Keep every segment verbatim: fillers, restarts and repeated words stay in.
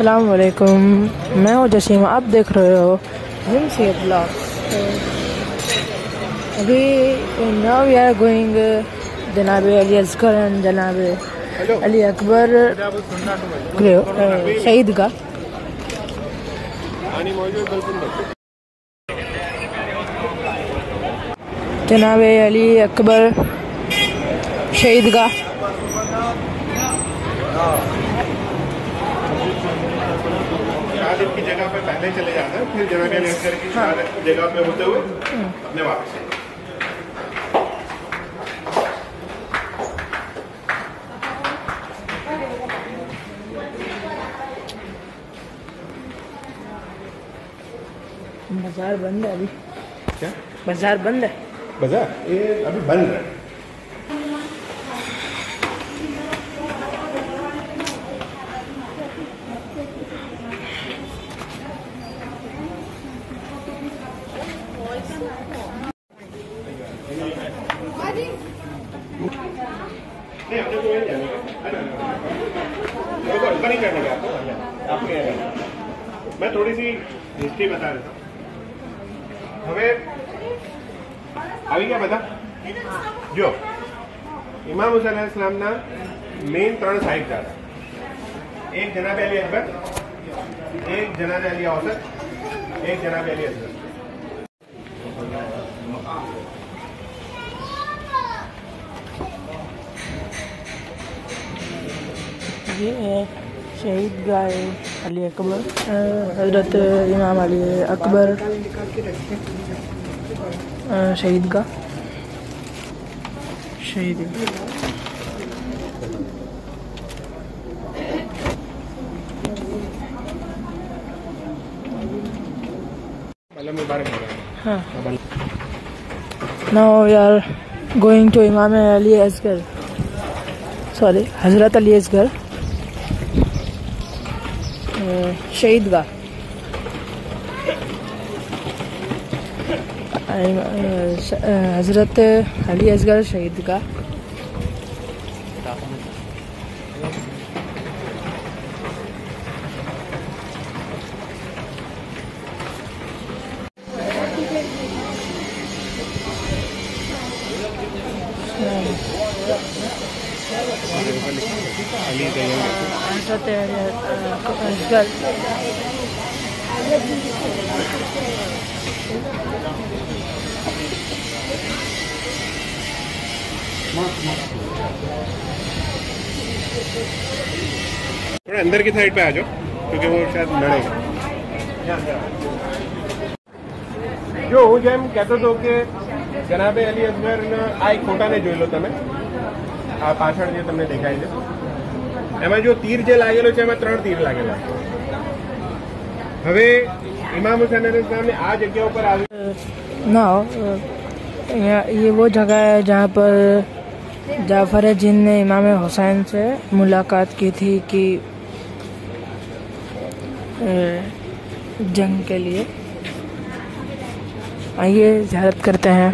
अस्सलाम वालेकुम, मैं हूँ जसीम, आप देख रहे हो जिनसी ब्लॉग्स। अभी नाउ वी आर गोइंग जनाब अली असगर एंड जनाब अली अकबर शहीद का। जनाब अली अकबर शहीद का शादी की जगह पे पहले चले जाना है, फिर जनाब अली असगर की शहादत जगह पे होते हुए अपने वापस बाजार बंद है अभी। क्या बाजार बंद है? बाजार ये अभी बंद है। नहीं करने का आपके मैं थोड़ी सी हिस्ट्री बता देता हूँ। हमें अभी क्या पता जो इमाम हुसैन अलैहिस्सलाम ना मेन त्रण साहिब था, एक जनाब अली अकबर, एक जनाब अली औसत, एक जनाब अली असगर। ये है शहीद गाह अली अकबर, हजरत इमाम अली अकबर शहीद का शहीद। हाँ, now we are going to इमाम अली असगर, सॉरी हजरत अली असगर शहीद का। हजरत अली असगर शहीद का असगर थोड़ा अंदर की साइड पे आ जाओ क्योंकि वो शायद लड़ेगा। जो હું જેમ કહેતો હતો કે જનાબે અલી અસગર આ એક ફોટાને જોઈ લો તમે, આ પાછળ જે તમને દેખાય છે એમાં જો તીર જે લાગેલો છે એમાં ત્રણ તીર લાગેલા છે। હવે ઇમામ હુસૈન अलैहिस्सलाम આ જગ્યા ઉપર આવી ना, ये वो जगह है जहाँ पर जाफर जिन ने इमाम हुसैन से मुलाकात की थी कि जंग के लिए। आइए ज़ियारत करते हैं।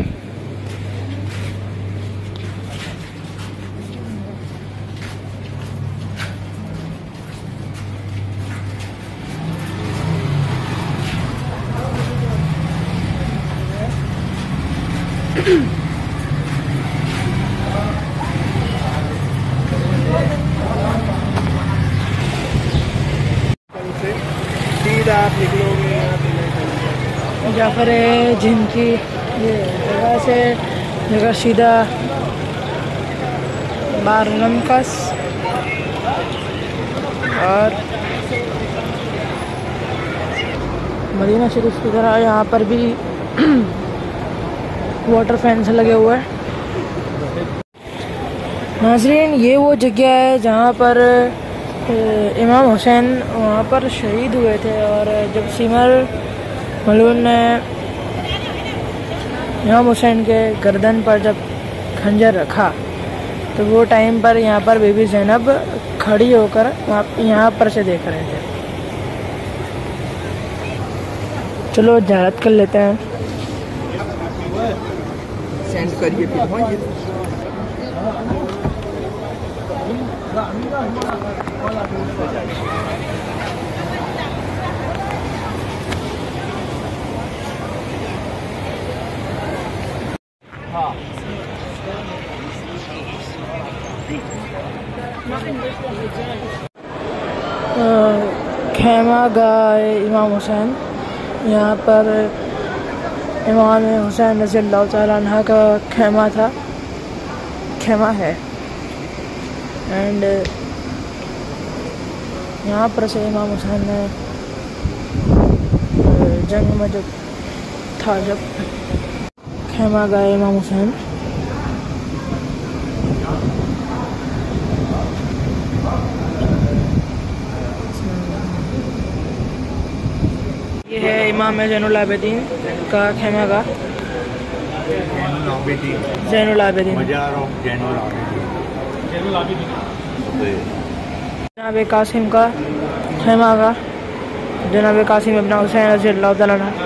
सीधा आप निकलोगे जाफर जिनकी ये जगह से जगह सीधा बारनमकस और मदीना शरीफ की तरह यहाँ पर भी वाटर फैंस लगे हुए हैं। नाज़रीन, ये वो जगह है जहाँ पर इमाम हुसैन वहाँ पर शहीद हुए थे, और जब सिमर मलून ने इमाम हुसैन के गर्दन पर जब खंजर रखा तो वो टाइम पर यहाँ पर बीबी ज़ैनब खड़ी होकर वहाँ यहाँ पर से देख रहे थे। चलो ज़ियारत कर लेते हैं। सेंड करिए फिर। हाँ ये खेमा गाह इमाम हुसैन। यहाँ पर इमाम हुसैन रज़ियल्लाहु ताला अन्हा का खेमा था, खेमा है। एंड यहाँ पर से इमाम हुसैन ने जंग में जब था, जब खेमा गाह इमाम हुसैन। ये है इमाम ज़ैनुल आबिदीन का खेमा गाह, ज़ैनुल आबिदीन, जनाब कासिम का खेमा गाह, जनाब कासिम इब्न हुसैन रज़ियल्लाहु ताला अन्हु।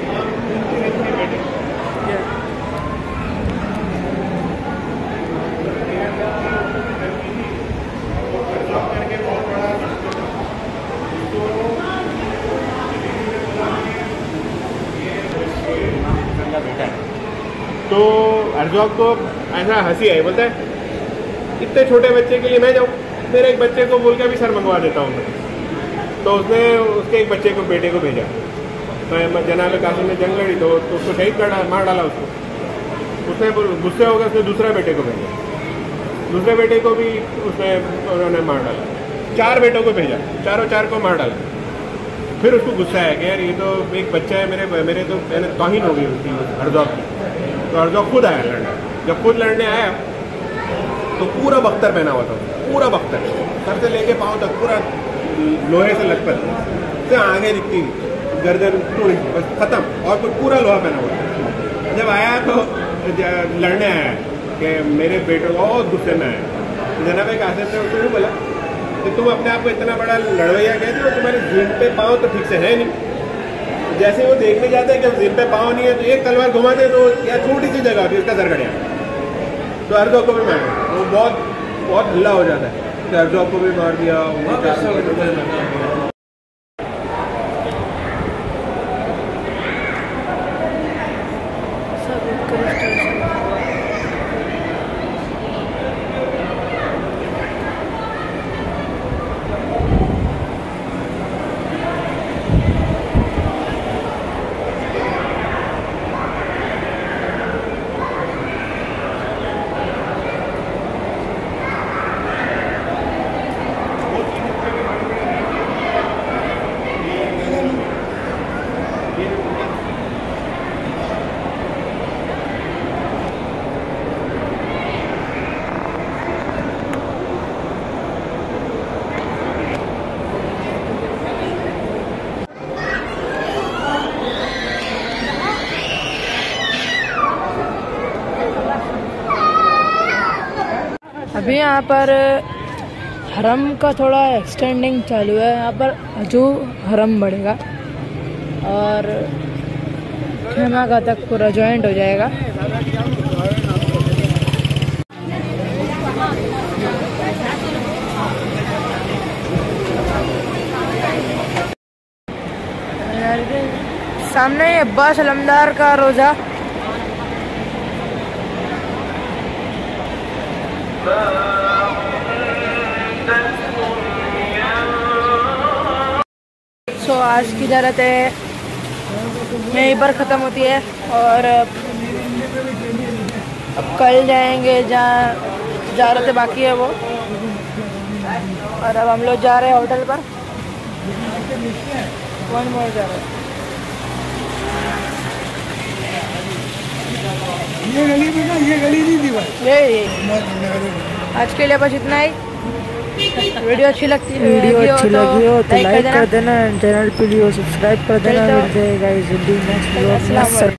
तो अर्ज़ौक़ को ऐसा हंसी आई, बोलता है इतने छोटे बच्चे के लिए मैं जाऊँ, मेरे एक बच्चे को बोल के भी सर मंगवा देता हूँ मैं। तो उसने उसके एक बच्चे को, बेटे को भेजा। तो जनाब कासिम ने जंग लड़ी तो, तो उसको शहीद कर डाला, मार डाला उसको। उसने गुस्से हो गया, उसने दूसरे बेटे को भेजा, दूसरे बेटे को भी उसने उन्होंने मार डाला। चार बेटों को भेजा, चारों चार को मार डाला। फिर उसको गुस्सा आया कि यार ये तो एक बच्चा है, मेरे मेरे तो मैंने तौहीन हो गई उसकी अर्ज़ौक़ की। तो अर्ज़ौक़ खुद आया लड़ने। जब खुद लड़ने आया तो पूरा बख्तर पहना हुआ था, पूरा बख्तर, सर से लेके पाँव तक पूरा लोहे से लटपट, से आगे दिखती थी, गर्दन टूटी, बस खत्म, और कुछ पूरा लोहा पहना हुआ था। जब आया तो लड़ने आया कि मेरे बेटों को बहुत गुस्से में आया। जनाब कासिम ने उसको बोला कि तुम अपने आप को इतना बड़ा लड़वैया कहते हो, तुम्हारे जीन पे पाँव तो ठीक से है नहीं। जैसे वो देखने जाते हैं कि जीन पे पाँव नहीं है तो एक तलवार घुमाते तो या छोटी सी जगह होती है, उसका सर कट जाता। तो अर्ज़ौक़ को भी मार, वो बहुत बहुत हल्ला हो जाता है कि अर्ज़ौक़ को भी मार दिया। अभी यहाँ पर हरम का थोड़ा एक्सटेंडिंग चालू है। यहाँ पर जो हरम बढ़ेगा और खेमा गाह तक पूरा जॉइंट हो जाएगा। सामने अब्बास अलमदार का रोज़ा। सो so, आज की ज़रूरत है यहीं पर ख़त्म होती है और अब कल जाएंगे जहाँ ज़रूरतें बाकी है वो। और अब हम लोग जा रहे हैं होटल पर, वन मोर जा रहे हैं। ये गली में ना, ये गली नहीं थी भाई। ये आज के लिए बस इतना ही। वीडियो अच्छी लगती है, वीडियो अच्छी लगी हो तो लाइक कर देना, चैनल पे भी सब्सक्राइब कर देना। मिलते हैं गाइस नेक्स्ट व्लॉग में।